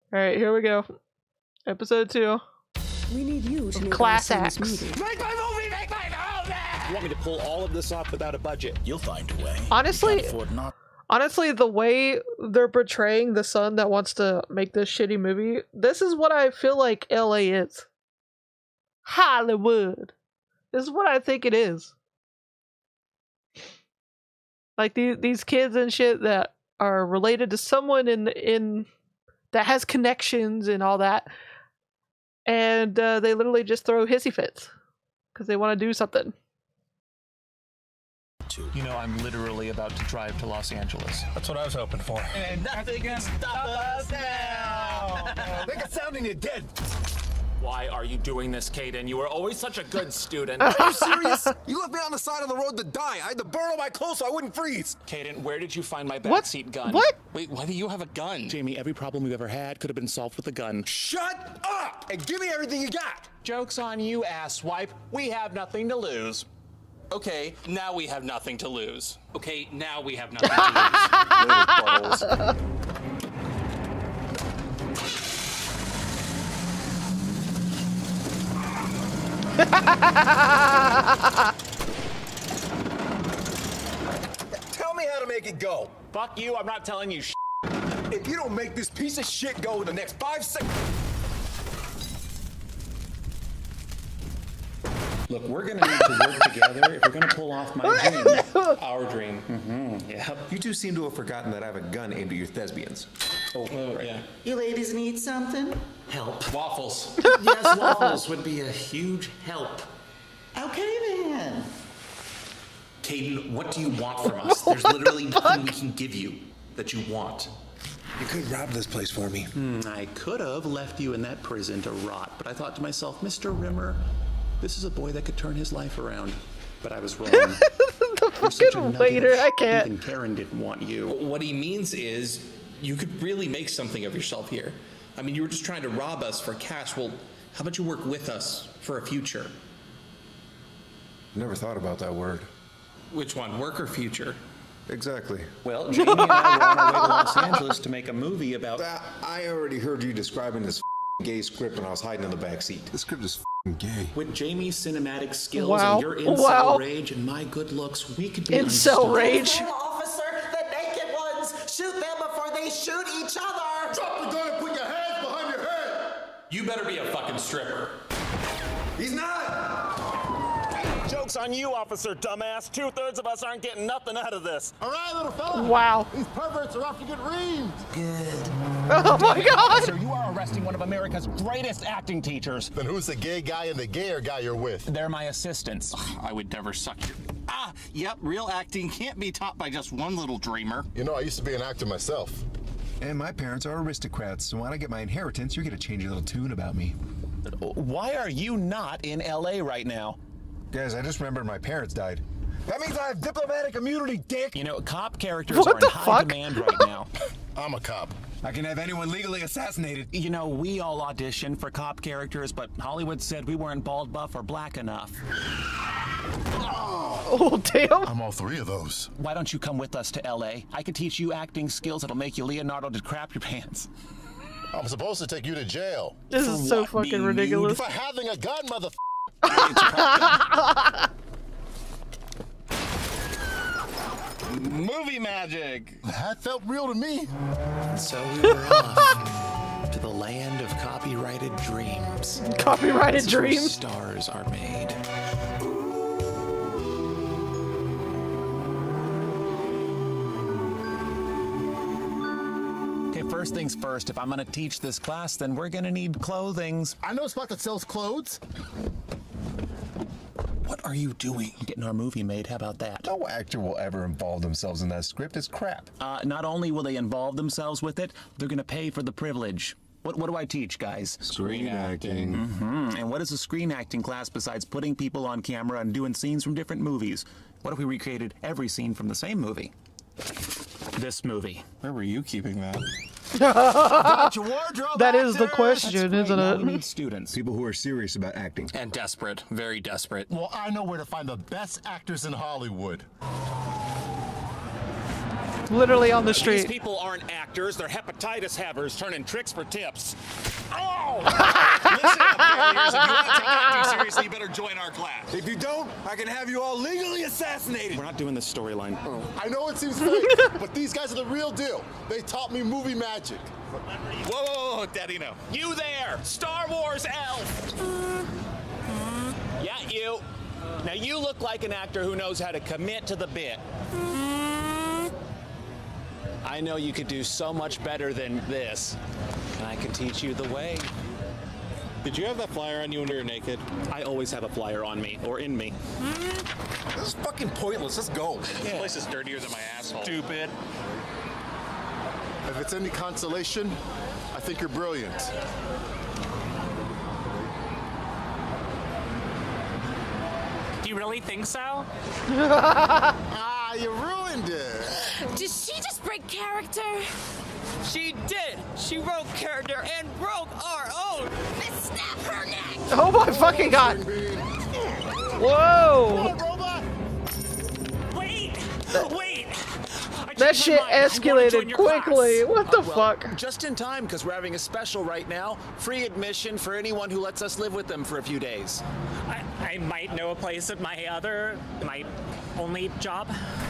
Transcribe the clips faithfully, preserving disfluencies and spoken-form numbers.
Alright, here we go. Episode two. We need you to make Class our X. son's movie. Make my movie! Make my movie! You want me to pull all of this off without a budget? You'll find a way. Honestly, You can't afford not. honestly, the way they're portraying the son that wants to make this shitty movie, this is what I feel like L A is. Hollywood. This is what I think it is. Like these these kids and shit that are related to someone in in that has connections and all that, and uh, they literally just throw hissy fits because they want to do something. You know, I'm literally about to drive to Los Angeles. That's what I was hoping for. And nothing can stop us now! Make it sounding you're dead. Why are you doing this, Caden? You were always such a good student. Are you serious? You left me on the side of the road to die. I had to burn all my clothes so I wouldn't freeze. Caden, where did you find my What? backseat gun? What? Wait, why do you have a gun? Jamie, every problem we've ever had could have been solved with a gun. Shut up and give me everything you got. Joke's on you, asswipe. We have nothing to lose. Okay, now we have nothing to lose. Okay, now we have nothing to lose. Little buttholes. Tell me how to make it go. Fuck you, I'm not telling you sh**. If you don't make this piece of shit go in the next five seconds. Look, we're gonna need to work together if we're gonna pull off my dream. Our dream. Mm-hmm. Yeah. You two seem to have forgotten that I have a gun aimed at your thespians. Oh, uh, yeah. You ladies need something? Help. Waffles. Yes, Waffles would be a huge help. Okay then. Caden, what do you want from us? There's literally nothing we can give you that you want. You could rob this place for me. Hmm, I could have left you in that prison to rot, but I thought to myself, Mister Rimmer, this is a boy that could turn his life around. But I was wrong. The You're such a fucking nugget waiter, of I sh- can't. Even Karen didn't want you. What he means is you could really make something of yourself here. I mean, you were just trying to rob us for cash. Well, how about you work with us for a future? Never thought about that word. Which one, work or future? Exactly. Well, Jamie and I were on our way to Los Angeles to make a movie about... Uh, I already heard you describing this gay script when I was hiding in the back seat. This script is gay. With Jamie's cinematic skills Wow. and your incel Wow. rage and my good looks, we could be Incel unstoppable. rage. Tell officer, the naked ones, shoot them before they shoot each other. Drop the gun and put your hands behind your head. You better be a fucking stripper. He's not. Joke's on you, officer dumbass. Two-thirds of us aren't getting nothing out of this. All right, little fella. Wow. These perverts are off to get reamed. Oh my god! Sir, you are arresting one of America's greatest acting teachers. Then who's the gay guy and the gayer guy you're with? They're my assistants. I would never suck your... Ah, yep, real acting can't be taught by just one little dreamer. You know, I used to be an actor myself. And my parents are aristocrats, so when I get my inheritance, you're gonna change your little tune about me. Why are you not in L A right now? Guys, I just remembered my parents died. That means I have diplomatic immunity, dick! You know, cop characters What are in the high fuck? demand right now. I'm a cop. I can have anyone legally assassinated. You know, we all auditioned for cop characters, but Hollywood said we weren't bald, buff, or black enough. Oh damn! I'm all three of those. Why don't you come with us to L A? I can teach you acting skills that'll make you Leonardo to crap your pants. I'm supposed to take you to jail. This is so what, fucking being ridiculous. For having a gun, mother. Movie magic. That felt real to me. So we were off to the land of copyrighted dreams. Copyrighted This is where dreams. stars are made. Okay, first things first, if I'm gonna teach this class, then we're gonna need clothings. I know a spot that sells clothes. What are you doing? Getting our movie made, how about that? No actor will ever involve themselves in that script. It's crap. Uh, not only will they involve themselves with it, they're gonna pay for the privilege. What, what do I teach, guys? Screen acting. Hmm, and what is a screen acting class besides putting people on camera and doing scenes from different movies? What if we recreated every scene from the same movie? This movie. Where were you keeping that? That is the question, That's isn't right, now it? we need students. People who are serious about acting. And desperate, very desperate. Well, I know where to find the best actors in Hollywood. Literally on the These street. people aren't actors, they're hepatitis havers turning tricks for tips. Oh! Listen up, failures. If you want to take acting seriously, you better join our class. If you don't, I can have you all legally assassinated. We're not doing this storyline. Oh. I know it seems fake, but these guys are the real deal. They taught me movie magic. Whoa, whoa, whoa, Daddy, no. You there, Star Wars elf. Yeah, you. Now you look like an actor who knows how to commit to the bit. I know you could do so much better than this, and I can teach you the way. Did you have that flyer on you when you were naked? I always have a flyer on me, or in me. This is fucking pointless. Let's go. This place is dirtier than my asshole. Stupid. If it's any consolation, I think you're brilliant. Do you really think so? Ah, you ruined it. Did she just break character? She did. She broke character and broke our own. Snap her neck! Oh my fucking god! Whoa! Wait! Wait! That shit escalated quickly. What the fuck? Just in time, because we're having a special right now. Free admission for anyone who lets us live with them for a few days. I, I might know a place at my other, my only job.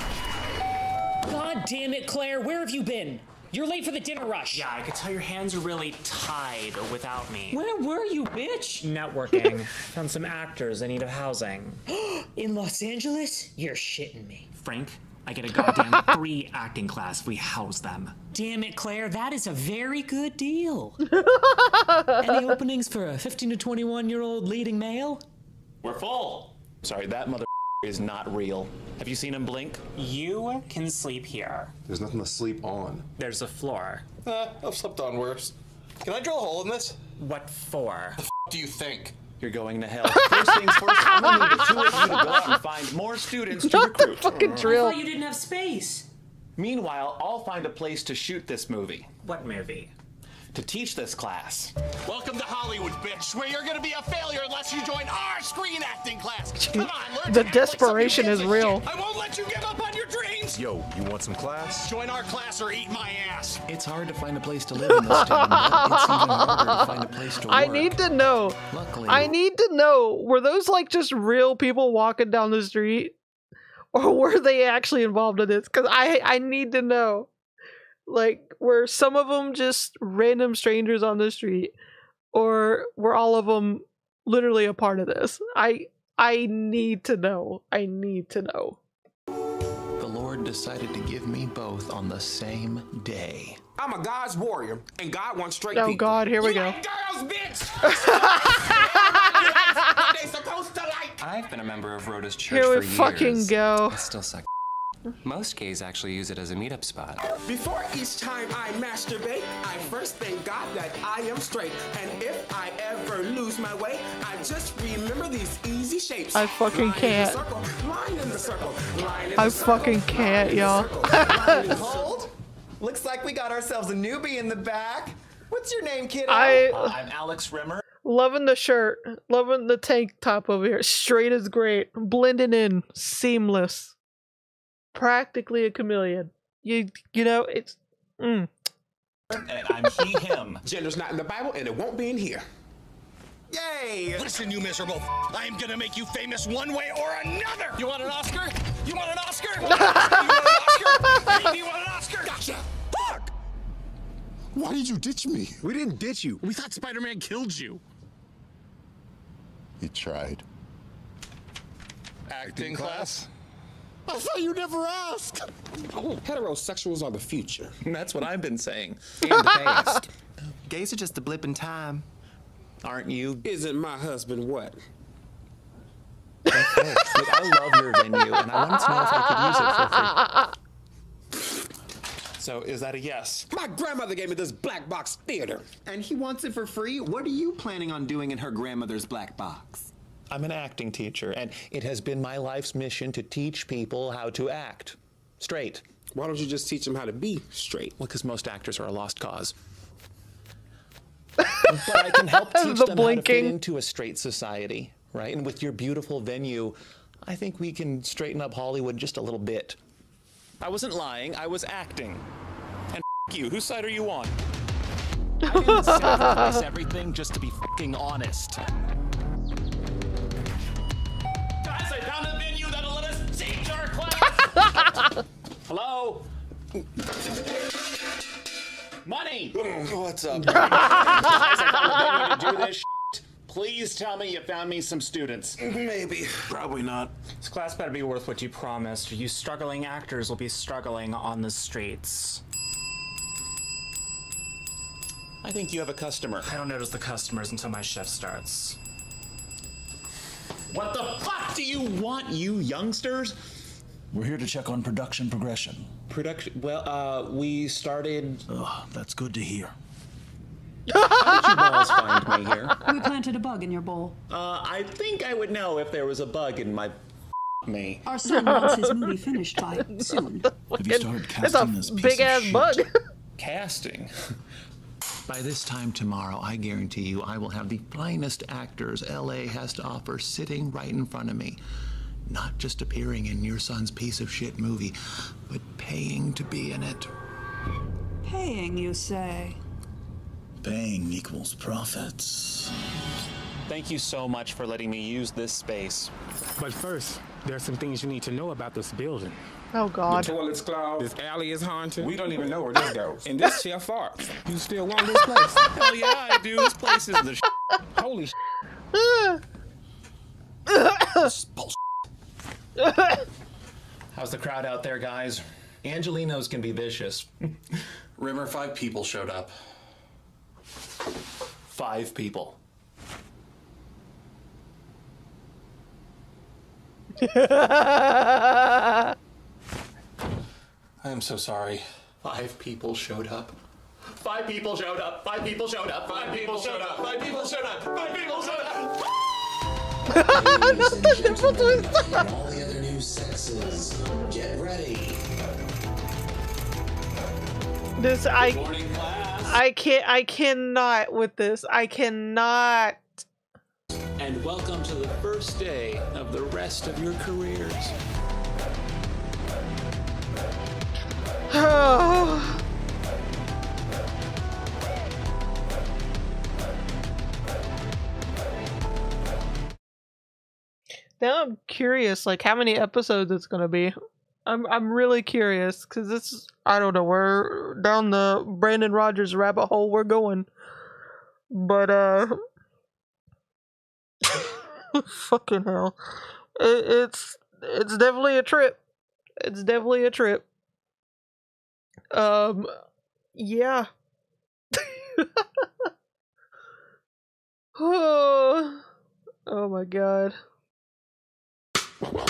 God damn it, Claire, where have you been? You're late for the dinner rush. Yeah, I could tell your hands are really tied without me. Where were you, bitch? Networking. Found some actors in need of housing. In Los Angeles? You're shitting me. Frank, I get a goddamn free acting class if we house them. Damn it, Claire, that is a very good deal. Any openings for a fifteen to twenty-one year old leading male? We're full. Sorry, that mother is not real. Have you seen him blink? You can sleep here. There's nothing to sleep on. There's a floor. Uh, I've slept on worse. Can I drill a hole in this? What for? The f do you think? You're going to hell. First things first, I'm gonna need the two of you to go out and find more students to recruit. Fucking drill. I thought you didn't have space. Meanwhile, I'll find a place to shoot this movie. What movie? To teach this class. Welcome to Hollywood, bitch, where you're gonna be a failure unless you join our screen acting class. Come on, learn The to act desperation like is somebody real. gives a shit. I won't let you give up on your dreams. Yo, you want some class? Join our class or eat my ass. It's hard to find a place to live in this town, but it's even harder to find a place to work. I need to know. Luckily, I need to know. Were those like just real people walking down the street, or were they actually involved in this? Because I I need to know. Like, were some of them just random strangers on the street, or were all of them literally a part of this? I I need to know. I need to know. the Lord decided to give me both on the same day. I'm a God's warrior, and God wants straight Oh people. God, here we go. Girls, bitch! They supposed to like. I've been a member of Rhoda's church Here we for fucking years. go. I still suck. Most gays actually use it as a meetup spot. Before each time I masturbate, I first thank God that I am straight. And if I ever lose my way, I just remember these easy shapes. I fucking Line can't. In the circle, line in the circle, line in I the circle, fucking can't, y'all. Hold. Looks like we got ourselves a newbie in the back. What's your name, kiddo? I- Uh, I'm Alex Rimmer. Loving the shirt. Loving the tank top over here. Straight is great. Blending in. Seamless. Practically a chameleon. You you know, it's... Mm. And I'm he, him. Gender's not in the Bible, and it won't be in here. Yay! Listen, you miserable f- I am gonna make you famous one way or another! You want an Oscar? You want an Oscar? you want an Oscar? Hey, you want an Oscar? Gotcha! Fuck! Why did you ditch me? We didn't ditch you. We thought Spider-Man killed you. He tried. Acting class? I thought you never asked. Oh, heterosexuals are the future. That's what I've been saying. And the past. Gays are just a blip in time. Aren't you? Isn't my husband what? Look, I love your venue, and I wanted to know if I could use it for free. So, is that a yes? My grandmother gave me this black box theater. And he wants it for free? What are you planning on doing in her grandmother's black box? I'm an acting teacher, and it has been my life's mission to teach people how to act straight. Why don't you just teach them how to be straight? Well, because most actors are a lost cause. But I can help teach The them blinking. how to fit into a straight society, right? And with your beautiful venue, I think we can straighten up Hollywood just a little bit. I wasn't lying, I was acting. And f you, whose side are you on? I didn't sacrifice everything just to be fucking honest. Guys, I found a venue that'll let us teach our class! Hello? Money! What's up? Guys, I found a venue to do this shit. Please tell me you found me some students. Maybe. Probably not. This class better be worth what you promised, or you struggling actors will be struggling on the streets. I think you have a customer. I don't notice the customers until my shift starts. What the fuck do you want, you youngsters? We're here to check on production progression. Production? Well, uh, we started... Oh, that's good to hear. How did you balls find me here? We planted a bug in your bowl. Uh, I think I would know if there was a bug in my me. Our son wants his movie finished by soon. Have you started It's a casting this piece big of ass shit? bug. Casting? By this time tomorrow, I guarantee you I will have the finest actors L A has to offer sitting right in front of me. Not just appearing in your son's piece of shit movie, but paying to be in it. Paying, you say? Paying equals profits. Thank you so much for letting me use this space. But first, there are some things you need to know about this building. Oh God. The toilet's clogged. This alley is haunted. We don't even know where this goes. And this chef farts. You still want this place? Hell yeah, I do. This place is the sh. Holy sh. How's the crowd out there, guys? Angelinos can be vicious. Rimmer, five people showed up. Five people. I am so sorry. Five people showed up. Five people showed up. Five people showed up. Five people showed up. Five people showed up. Five people showed up. Ladies and gentlemen, and all the other new sexes, get ready. This I I can't I cannot with this. I cannot. And welcome to the first day of the rest of your careers. Now I'm curious, like how many episodes it's gonna be. I'm I'm really curious because this is, I don't know, where down the Brandon Rogers rabbit hole we're going, but uh, fucking hell, it, it's it's definitely a trip. It's definitely a trip. Um, yeah. oh, oh my God.